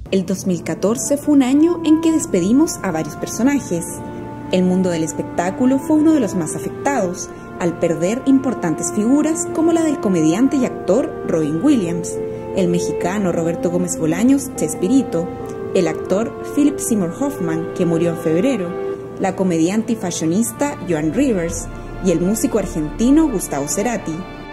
El 2014 fue un año en que despedimos a varios personajes. El mundo del espectáculo fue uno de los más afectados, al perder importantes figuras como la del comediante y actor Robin Williams, el mexicano Roberto Gómez Bolaños, Chespirito, el actor Philip Seymour Hoffman, que murió en febrero, la comediante y fashionista Joan Rivers y el músico argentino Gustavo Cerati.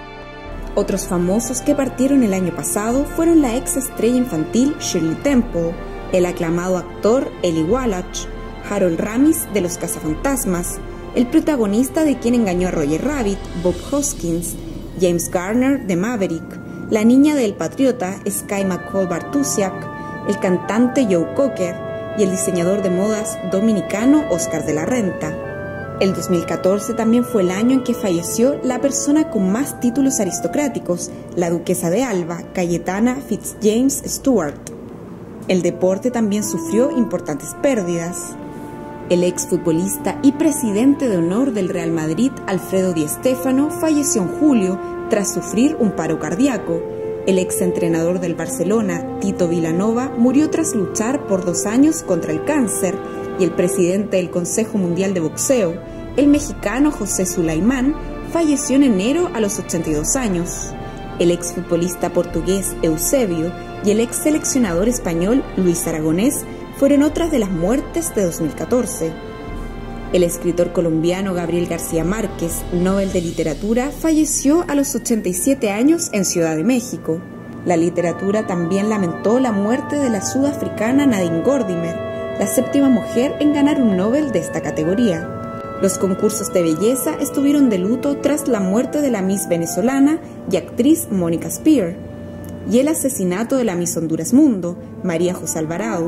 Otros famosos que partieron el año pasado fueron la ex estrella infantil Shirley Temple, el aclamado actor Eli Wallach, Harold Ramis de Los Cazafantasmas, el protagonista de Quien engañó a Roger Rabbit, Bob Hoskins, James Garner de Maverick, la niña de El Patriota, Sky McCall Bartusiak, el cantante Joe Cocker y el diseñador de modas dominicano Oscar de la Renta. El 2014 también fue el año en que falleció la persona con más títulos aristocráticos, la duquesa de Alba, Cayetana Fitzjames Stuart. El deporte también sufrió importantes pérdidas. El exfutbolista y presidente de honor del Real Madrid, Alfredo Di Stéfano, falleció en julio tras sufrir un paro cardíaco. El exentrenador del Barcelona, Tito Vilanova, murió tras luchar por 2 años contra el cáncer, y el presidente del Consejo Mundial de Boxeo, el mexicano José Sulaimán, falleció en enero a los 82 años. El exfutbolista portugués Eusebio y el ex seleccionador español Luis Aragonés fueron otras de las muertes de 2014. El escritor colombiano Gabriel García Márquez, Nobel de Literatura, falleció a los 87 años en Ciudad de México. La literatura también lamentó la muerte de la sudafricana Nadine Gordimer, la 7ª mujer en ganar un Nobel de esta categoría. Los concursos de belleza estuvieron de luto tras la muerte de la Miss venezolana y actriz Mónica Spear, y el asesinato de la Miss Honduras Mundo, María José Alvarado.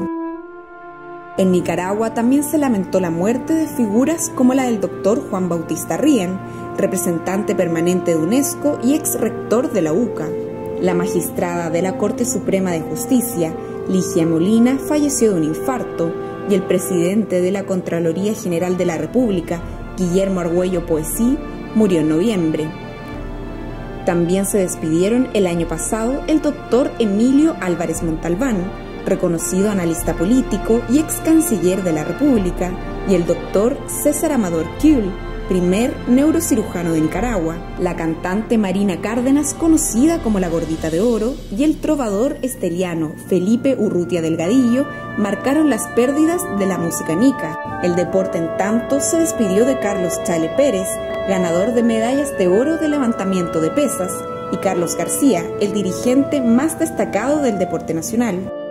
En Nicaragua también se lamentó la muerte de figuras como la del doctor Juan Bautista Rien, representante permanente de UNESCO y ex rector de la UCA. La magistrada de la Corte Suprema de Justicia, Ligia Molina, falleció de un infarto, y el presidente de la Contraloría General de la República, Guillermo Argüello Poesí, murió en noviembre. También se despidieron el año pasado el doctor Emilio Álvarez Montalbán, reconocido analista político y ex canciller de la República, y el doctor César Amador Kuhl, primer neurocirujano de Nicaragua, la cantante Marina Cárdenas, conocida como la Gordita de Oro, y el trovador esteliano Felipe Urrutia Delgadillo marcaron las pérdidas de la música nica. El deporte, en tanto, se despidió de Carlos Chale Pérez, ganador de medallas de oro de levantamiento de pesas, y Carlos García, el dirigente más destacado del deporte nacional.